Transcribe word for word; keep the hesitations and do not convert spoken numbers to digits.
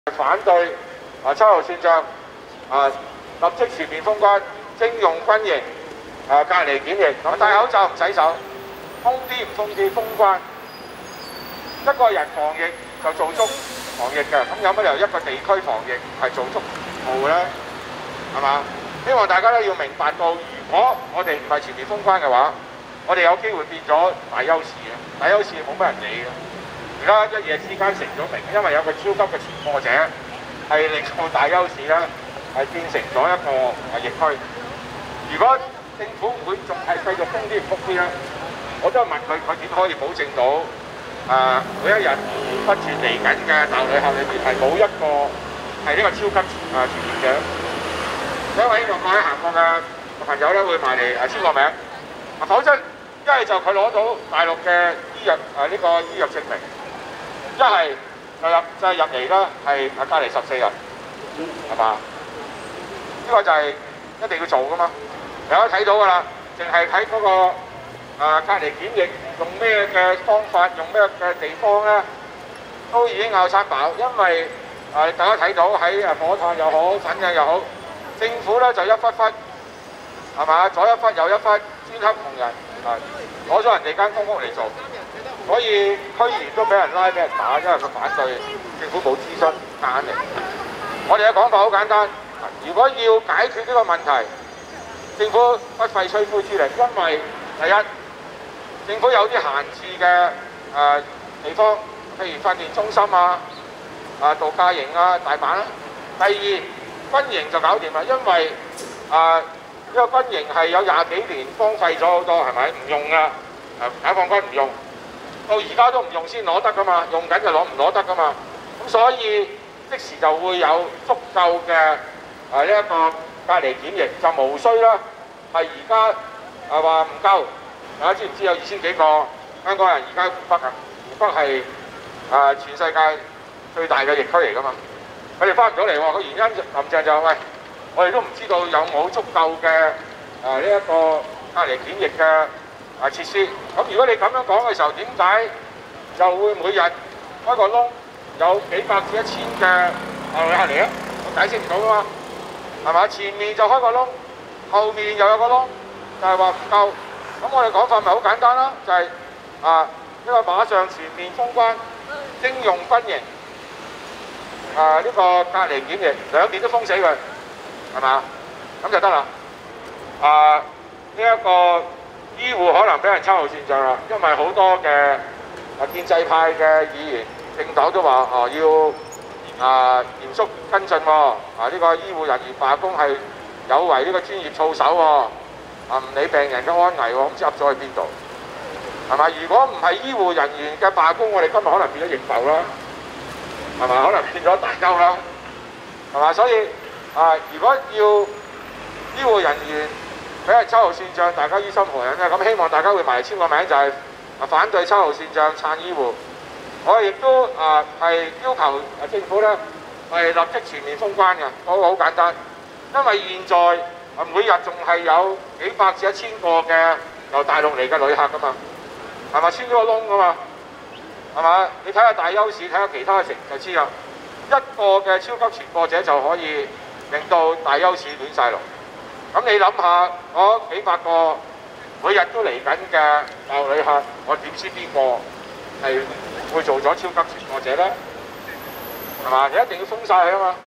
反對啊秋後算帳啊，立即全面封關，徵用軍營啊隔離檢疫，咁戴口罩唔洗手，封啲唔封啲，封關。一個人防疫就做足防疫嘅，咁有乜理由一個地區防疫係做足務咧？係嘛？希望大家咧要明白到，如果我哋唔係全面封關嘅話，我哋有機會變咗大優勢嘅，大優勢冇乜人理嘅。而家一夜之間成咗名，因為有個超級嘅傳播者，係令到大優勢咧係變成咗一個疫區。如果政府會仲係繼續封啲唔封啲咧，我都問佢，佢點可以保證到誒、呃、每一日不斷嚟緊嘅大陸旅客裏邊係冇一個係呢個超級誒傳染者？所以我希望各位行過嘅朋友咧會埋嚟誒簽個名，否則一係就佢攞到大陸嘅醫藥誒呢、呃這個醫藥證明。一係就入就係入嚟啦，係隔離十四日，係嘛？呢、這個就係一定要做噶嘛。大家睇到㗎啦，淨係睇嗰個誒、呃、隔離檢疫用咩嘅方法，用咩嘅地方咧，都已經拗餐飽。因為誒、呃、大家睇到喺誒火炭又好，粉嶺又好，政府咧就一忽忽係嘛，左一忽右一忽，專黑同人啊，攞咗人哋間公屋嚟做。所以區議員都俾人拉俾人打，因為佢反對政府冇諮詢硬嚟。我哋嘅講法好簡單，如果要解決呢個問題，政府不費吹灰之力，因為第一，政府有啲閒置嘅誒、呃、地方，譬如訓練中心啊、啊度假營啊、大阪啦。第二，軍營就搞掂啦，因為啊呢、呃這個軍營係有廿幾年荒廢咗好多，係咪唔用㗎？誒解放軍唔用。到而家都唔用先攞得噶嘛，用緊就攞唔攞得噶嘛，咁所以即時就會有足夠嘅誒呢一個隔離檢疫，就無需啦。係而家誒話唔夠，大家知唔知有二千幾個香港人而家湖北啊？湖北係誒、呃、全世界最大嘅疫區嚟噶嘛，佢哋翻唔到嚟喎。個原因林鄭就話：喂，我哋都唔知道有冇足夠嘅誒呢一個隔離檢疫嘅啊設施。咁如果你咁樣講嘅時候，點解就會每日開個窿有幾百至一千嘅啊旅客嚟啊？我解釋唔到噶嘛，係嘛？前面就開個窿，後面又有個窿，就係話唔夠。咁我哋講法咪好簡單啦，就係、是、啊呢、這個馬上全面封關，徵用軍營，啊呢、這個隔離檢疫兩邊都封死佢，係嘛？咁就得啦。啊呢一、這個。醫護可能俾人秋後算帳啦，因為好多嘅啊建制派嘅議員政黨都話哦要啊嚴肅跟進喎，啊呢、這個醫護人員罷工係有違呢個專業操守喎，啊唔理病人嘅安危喎，唔知噏咗去邊度係嘛？如果唔係醫護人員嘅罷工，我哋今日可能變咗疫浮啦，係嘛？可能變咗大鳩啦，係嘛？所以啊，如果要醫護人員俾人秋後算帳，大家於心何忍咧？咁希望大家會埋嚟簽個名，就係、是、反對秋後算帳，撐醫護。我亦都啊係要求啊政府咧係立即全面封關嘅，嗰個好簡單。因為現在啊每日仲係有幾百至一千個嘅由大陸嚟嘅旅客噶嘛，係咪穿咗個窿噶嘛？係嘛？你睇下大優市，睇下其他嘅城就知啦。一個嘅超級傳播者就可以令到大優市亂晒龍。咁你諗下，嗰幾百個每日都嚟緊嘅大陸旅客，我點知邊個係會做咗超級傳播者咧？係嘛？你一定要封晒佢啊嘛！